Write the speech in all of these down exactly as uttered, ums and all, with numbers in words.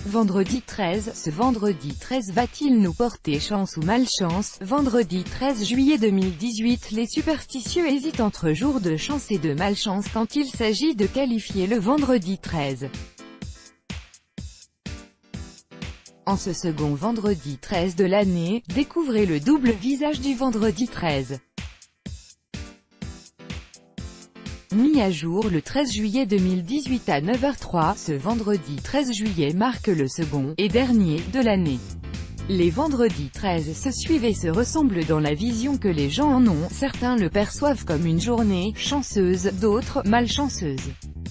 Vendredi treize, ce vendredi treize va-t-il nous porter chance ou malchance? Vendredi treize juillet deux mille dix-huit, les superstitieux hésitent entre jour de chance et de malchance quand il s'agit de qualifier le vendredi treize. En ce second vendredi treize de l'année, découvrez le double visage du vendredi treize. Mis à jour le treize juillet deux mille dix-huit à neuf heures trois, ce vendredi treize juillet marque le second, et dernier, de l'année. Les vendredis treize se suivent et se ressemblent dans la vision que les gens en ont, certains le perçoivent comme une journée chanceuse, d'autres, malchanceuse.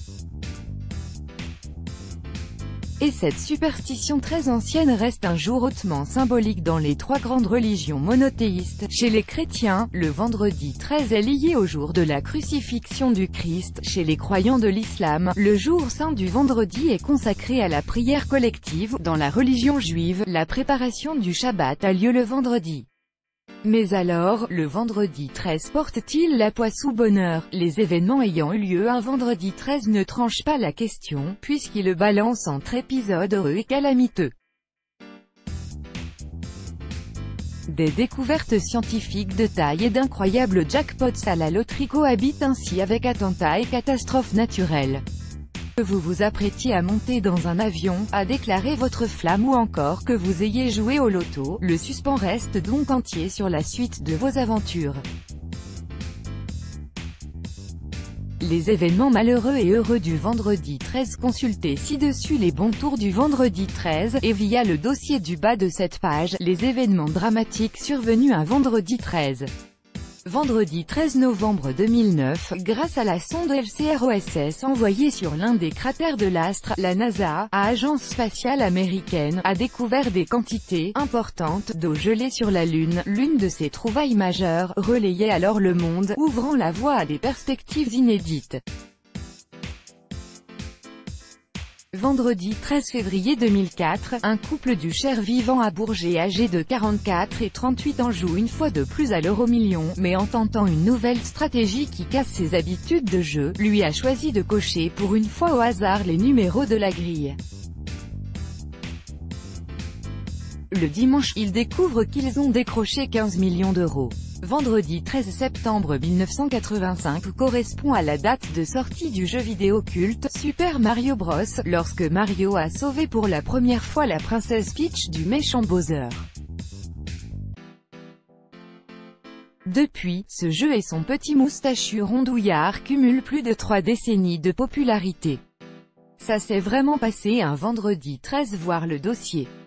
Et cette superstition très ancienne reste un jour hautement symbolique dans les trois grandes religions monothéistes. Chez les chrétiens, le vendredi treize est lié au jour de la crucifixion du Christ. Chez les croyants de l'islam, le jour saint du vendredi est consacré à la prière collective. Dans la religion juive, la préparation du Shabbat a lieu le vendredi. Mais alors, le vendredi treize porte-t-il la poisse ou bonheur? Les événements ayant eu lieu un vendredi treize ne tranchent pas la question, puisqu'ils le balancent entre épisodes heureux et calamiteux. Des découvertes scientifiques de taille et d'incroyables jackpots à la loterie cohabitent ainsi avec attentats et catastrophes naturelles. Que vous vous apprêtiez à monter dans un avion, à déclarer votre flamme ou encore que vous ayez joué au loto, le suspens reste donc entier sur la suite de vos aventures. Les événements malheureux et heureux du vendredi treize. Consultez ci-dessus les bons tours du vendredi treize, et via le dossier du bas de cette page, les événements dramatiques survenus un vendredi treize. Vendredi treize novembre deux mille neuf, grâce à la sonde L C R O S S envoyée sur l'un des cratères de l'astre, la NASA, agence spatiale américaine, a découvert des quantités importantes d'eau gelée sur la Lune. L'une de ces trouvailles majeures relayait alors le monde, ouvrant la voie à des perspectives inédites. Vendredi treize février deux mille quatre, un couple du Cher vivant à Bourget âgé de quarante-quatre et trente-huit ans joue une fois de plus à l'euro-million, mais en tentant une nouvelle stratégie qui casse ses habitudes de jeu, lui a choisi de cocher pour une fois au hasard les numéros de la grille. Le dimanche, ils découvrent qu'ils ont décroché quinze millions d'euros. Vendredi treize septembre mille neuf cent quatre-vingt-cinq correspond à la date de sortie du jeu vidéo culte Super Mario Bros, lorsque Mario a sauvé pour la première fois la princesse Peach du méchant Bowser. Depuis, ce jeu et son petit moustachu rondouillard cumulent plus de trois décennies de popularité. Ça s'est vraiment passé un vendredi treize, voir le dossier.